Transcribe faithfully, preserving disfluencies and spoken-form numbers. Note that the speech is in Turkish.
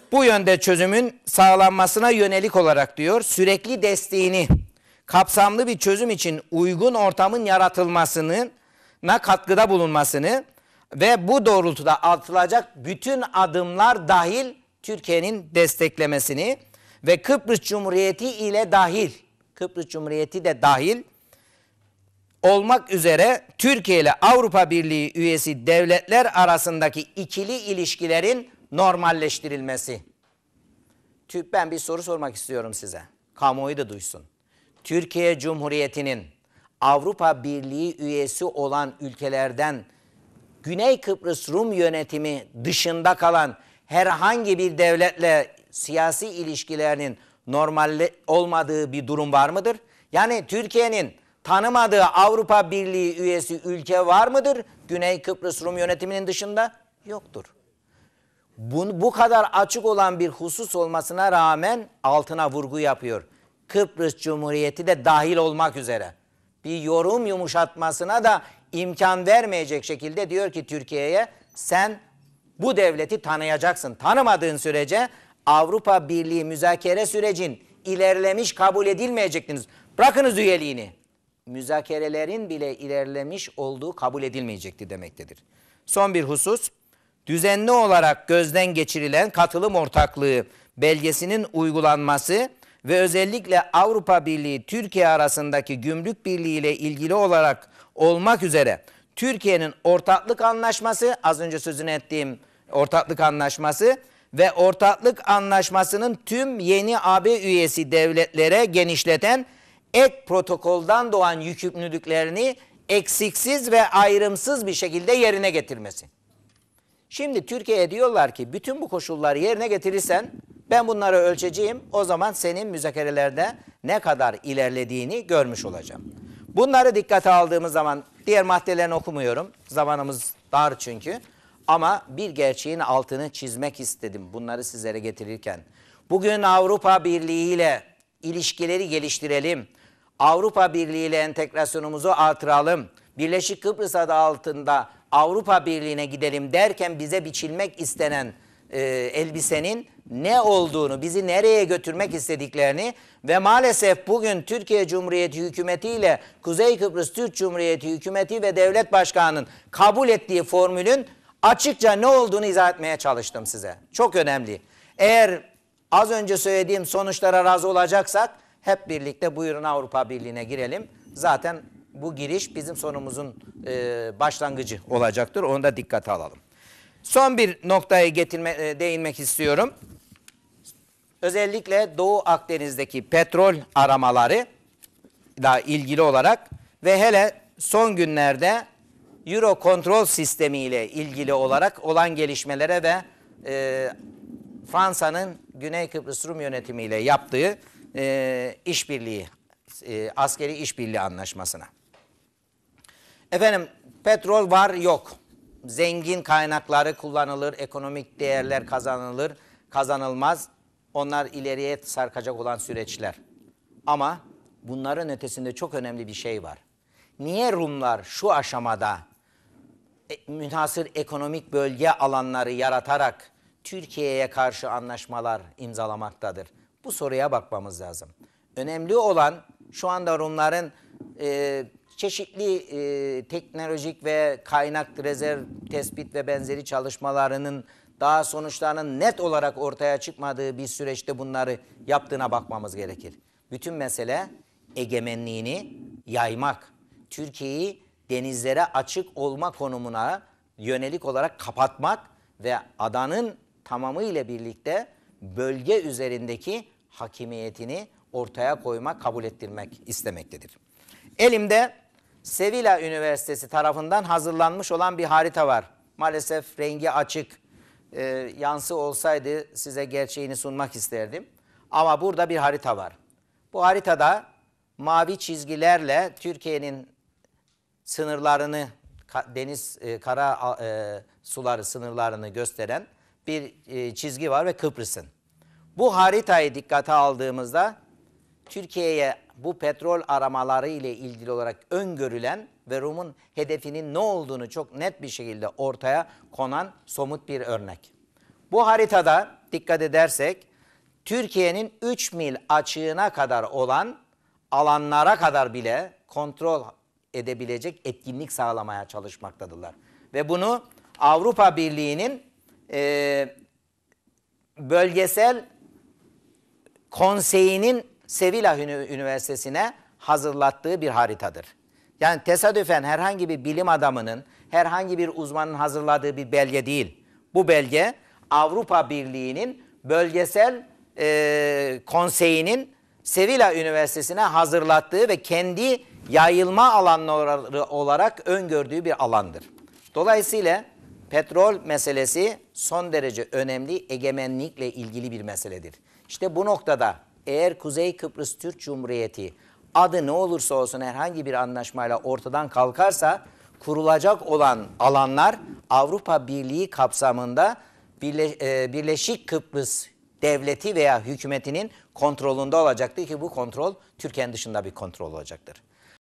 Bu yönde çözümün sağlanmasına yönelik olarak diyor, sürekli desteğini, kapsamlı bir çözüm için uygun ortamın yaratılmasına katkıda bulunmasını ve bu doğrultuda atılacak bütün adımlar dahil Türkiye'nin desteklemesini ve Kıbrıs Cumhuriyeti ile dahil, Kıbrıs Cumhuriyeti de dahil olmak üzere Türkiye ile Avrupa Birliği üyesi devletler arasındaki ikili ilişkilerin normalleştirilmesi. Ben bir soru sormak istiyorum size. Kamuoyu da duysun. Türkiye Cumhuriyeti'nin Avrupa Birliği üyesi olan ülkelerden Güney Kıbrıs Rum yönetimi dışında kalan herhangi bir devletle siyasi ilişkilerinin normal olmadığı bir durum var mıdır? Yani Türkiye'nin tanımadığı Avrupa Birliği üyesi ülke var mıdır Güney Kıbrıs Rum yönetiminin dışında? Yoktur. Bu, bu kadar açık olan bir husus olmasına rağmen altına vurgu yapıyor. Kıbrıs Cumhuriyeti de dahil olmak üzere. Bir yorum yumuşatmasına da imkan vermeyecek şekilde diyor ki Türkiye'ye, sen bu devleti tanıyacaksın. Tanımadığın sürece Avrupa Birliği müzakere sürecin ilerlemiş kabul edilmeyecektiniz. Bırakınız üyeliğini. Müzakerelerin bile ilerlemiş olduğu kabul edilmeyecekti demektedir. Son bir husus, düzenli olarak gözden geçirilen katılım ortaklığı belgesinin uygulanması ve özellikle Avrupa Birliği Türkiye arasındaki gümrük birliği ile ilgili olarak olmak üzere Türkiye'nin ortaklık anlaşması, az önce sözünü ettiğim ortaklık anlaşması ve ortaklık anlaşmasının tüm yeni A B üyesi devletlere genişleten ek protokoldan doğan yükümlülüklerini eksiksiz ve ayrımsız bir şekilde yerine getirmesi. Şimdi Türkiye'ye diyorlar ki bütün bu koşulları yerine getirirsen ben bunları ölçeceğim, o zaman senin müzakerelerde ne kadar ilerlediğini görmüş olacağım. Bunları dikkate aldığımız zaman diğer maddelerini okumuyorum. Zamanımız dar çünkü. Ama bir gerçeğin altını çizmek istedim bunları sizlere getirirken. Bugün Avrupa Birliği ile ilişkileri geliştirelim. Avrupa Birliği ile entegrasyonumuzu artıralım. Birleşik Kıbrıs adı altında Avrupa Birliği'ne gidelim derken bize biçilmek istenen e, elbisenin ne olduğunu, bizi nereye götürmek istediklerini ve maalesef bugün Türkiye Cumhuriyeti Hükümeti ile Kuzey Kıbrıs Türk Cumhuriyeti Hükümeti ve Devlet Başkanı'nın kabul ettiği formülün açıkça ne olduğunu izah etmeye çalıştım size. Çok önemli. Eğer az önce söylediğim sonuçlara razı olacaksak hep birlikte buyurun Avrupa Birliği'ne girelim. Zaten bu giriş bizim sonumuzun e, başlangıcı olacaktır. Onu da dikkate alalım. Son bir noktaya getirme, e, değinmek istiyorum. Özellikle Doğu Akdeniz'deki petrol aramaları ile ilgili olarak ve hele son günlerde Euro kontrol sistemi ile ilgili olarak olan gelişmelere ve e, Fransa'nın Güney Kıbrıs Rum yönetimi ile yaptığı e, işbirliği, e, askeri işbirliği anlaşmasına. Efendim petrol var yok. Zengin kaynakları kullanılır, ekonomik değerler kazanılır, kazanılmaz. Onlar ileriye sarkacak olan süreçler. Ama bunların ötesinde çok önemli bir şey var. Niye Rumlar şu aşamada e, münhasır ekonomik bölge alanları yaratarak Türkiye'ye karşı anlaşmalar imzalamaktadır? Bu soruya bakmamız lazım. Önemli olan şu anda Rumların e, çeşitli e, teknolojik ve kaynak rezerv tespit ve benzeri çalışmalarının daha sonuçlarının net olarak ortaya çıkmadığı bir süreçte bunları yaptığına bakmamız gerekir. Bütün mesele egemenliğini yaymak, Türkiye'yi denizlere açık olma konumuna yönelik olarak kapatmak ve adanın tamamıyla birlikte bölge üzerindeki hakimiyetini ortaya koymak, kabul ettirmek istemektedir. Elimde Sevilla Üniversitesi tarafından hazırlanmış olan bir harita var. Maalesef rengi açık, e, yansı olsaydı size gerçeğini sunmak isterdim. Ama burada bir harita var. Bu haritada mavi çizgilerle Türkiye'nin sınırlarını, deniz, e, kara e, suları sınırlarını gösteren bir e, çizgi var ve Kıbrıs'ın. Bu haritayı dikkate aldığımızda Türkiye'ye bu petrol aramaları ile ilgili olarak öngörülen ve Rum'un hedefinin ne olduğunu çok net bir şekilde ortaya konan somut bir örnek. Bu haritada dikkat edersek Türkiye'nin üç mil açığına kadar olan alanlara kadar bile kontrol edebilecek etkinlik sağlamaya çalışmaktadırlar. Ve bunu Avrupa Birliği'nin e, bölgesel konseyinin Sevilla Üniversitesi'ne hazırlattığı bir haritadır. Yani tesadüfen herhangi bir bilim adamının, herhangi bir uzmanın hazırladığı bir belge değil. Bu belge Avrupa Birliği'nin bölgesel e, konseyinin Sevilla Üniversitesi'ne hazırlattığı ve kendi yayılma alanları olarak öngördüğü bir alandır. Dolayısıyla petrol meselesi son derece önemli, egemenlikle ilgili bir meseledir. İşte bu noktada eğer Kuzey Kıbrıs Türk Cumhuriyeti adı ne olursa olsun herhangi bir anlaşmayla ortadan kalkarsa kurulacak olan alanlar Avrupa Birliği kapsamında Birleşik Kıbrıs Devleti veya hükümetinin kontrolünde olacaktır ki bu kontrol Türkiye'nin dışında bir kontrol olacaktır.